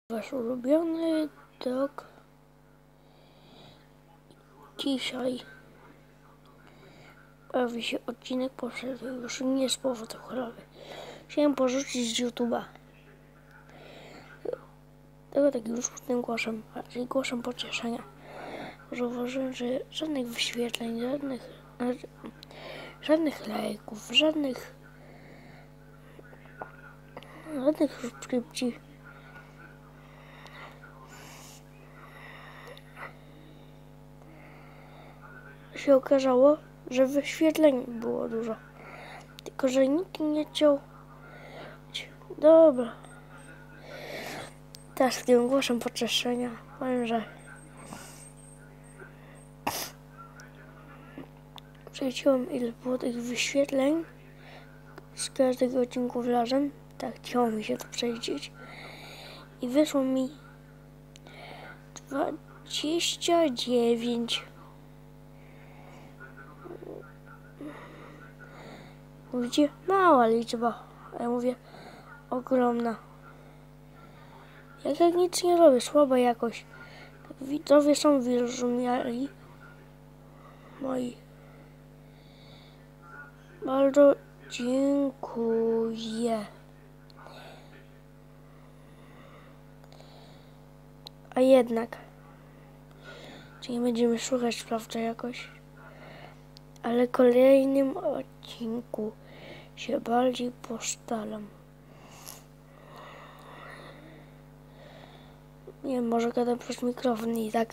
Wasz ulubiony dog dzisiaj pojawi się odcinek poszedł już nie z powodu choroby. Chciałem porzucić z YouTube'a. Tego takim smutnym głosem, bardziej głosem pocieszenia. Zauważyłem, że żadnych wyświetleń, żadnych lajków, żadnych subskrypcji. Się okazało, że wyświetleń było dużo. Tylko że nikt nie chciał. Dobra. Teraz tym głosem pocieszenia powiem, że przeliczyłem, ile było tych wyświetleń z każdego odcinku razem. Tak chciało mi się to przeliczyć. I wyszło mi 29. Mówicie, mała liczba. A ja mówię, ogromna. Jak nic nie robię, słaba jakość. Widzowie są wyrozumiali. Moi. Bardzo dziękuję. A jednak, czy nie będziemy szukać, sprawdza jakoś, ale w kolejnym odcinku się bardziej postaram. Nie wiem, może gadam przez mikrofon i tak.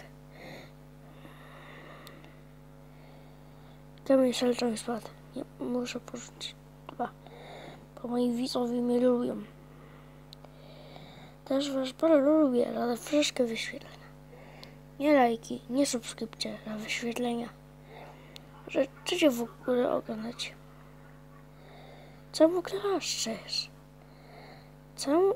Kamień szalczą mi spadł. Nie, muszę porzucić dwa, bo moi widzowie mnie lubią. Też was bardzo lubię, ale wszystkie wyświetlenia. Nie lajki, nie subskrypcje, ale wyświetlenia. Że chcecie w ogóle oglądać. Co w ogóle jeszcze jest? Co?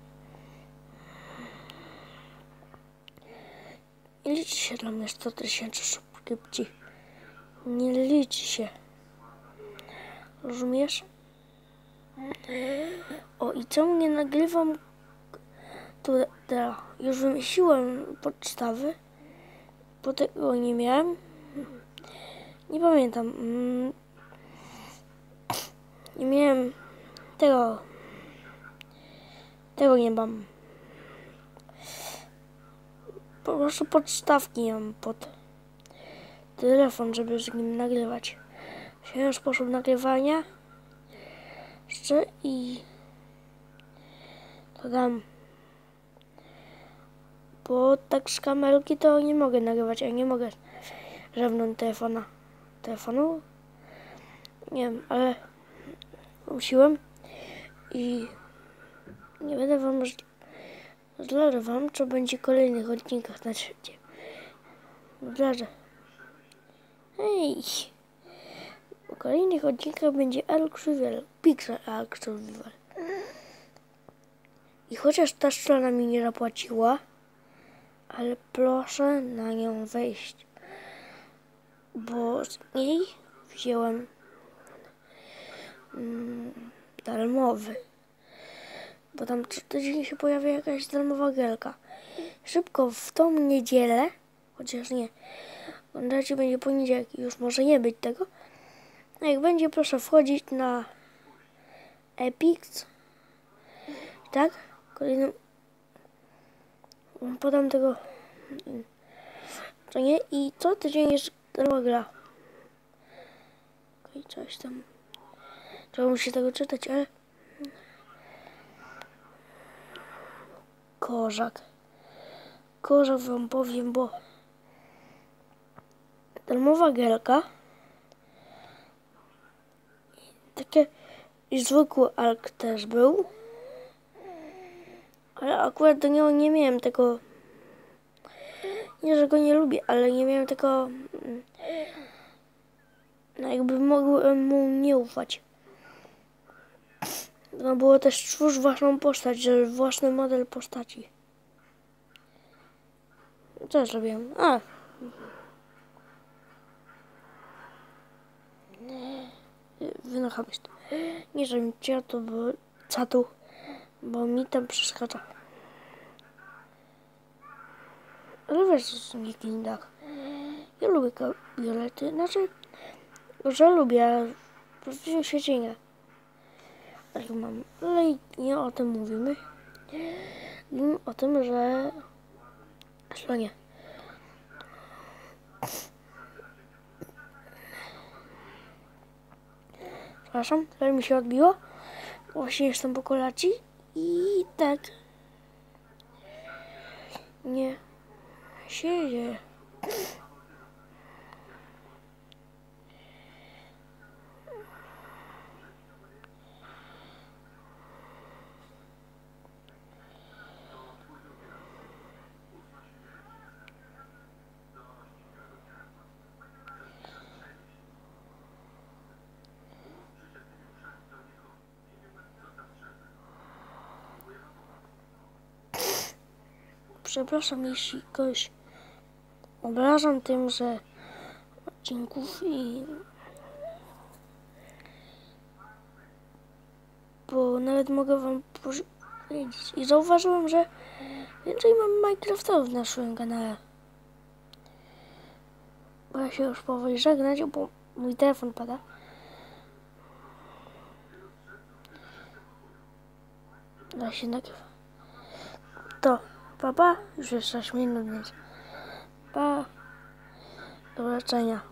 Nie liczy się dla mnie 100 000 subskrypcji. Nie liczy się. Rozumiesz? O, i czemu nie nagrywam? Już wymyśliłem podstawy, bo tego nie miałem. Nie pamiętam. Nie miałem tego. Tego nie mam. Po prostu podstawki nie mam pod telefon, żeby z nim nagrywać. Wziąłem sposób nagrywania i to dam. Bo tak z kamerki to nie mogę nagrywać, ja nie mogę zewnątrz telefonu. Nie wiem, ale musiałem i nie będę wam zdradzał wam, co będzie w kolejnych odcinkach na świecie. Zdradzę. Hej! W kolejnych odcinkach będzie Ark Survival, Pixel Ark Survival. I chociaż ta strona mi nie zapłaciła, ale proszę na nią wejść, bo z niej wziąłem darmowy, bo tam co tydzień się pojawia jakaś darmowa gierka. Szybko w tą niedzielę, chociaż nie, oglądacie, będzie poniedziałek i już może nie być tego. A jak będzie, proszę wchodzić na Epic, tak? Kolejnym podam tego, to nie, i co tydzień jest darmowa gra. Okej, coś tam. Trzeba musi tego czytać, ale Korzak wam powiem, bo darmowa gierka, takie i zwykły Ark też był, ale akurat do niego nie miałem tego, nie, że go nie lubię, ale nie miałem tego, no jakby mogłem mu nie ufać. No było też stwórz własną postać, że własny model postaci. Co ja zrobiłem? Wynocham jest. Nie żebym cię to było czatu, bo mi tam przeszkadza. Ale wiesz, co są w knigach. Ja lubię kabriolety, znaczy, że lubię, ale po prostu w świecie nie. Tak mam, ale nie o tym mówimy. Mówimy o tym, że... nie. Przepraszam, ale mi się odbiło. Właśnie jestem po kolacji i tak nie siedzie. Przepraszam, jeśli kogoś obrażam tym, że odcinków bo nawet mogę wam powiedzieć. I zauważyłem, że więcej mam Minecraftów na swoim kanale. Bo ja się już powoli żegnać, bo mój telefon pada. Da się nagrywa. To, pa, już jest 6 minut, więc pa. Do zobaczenia.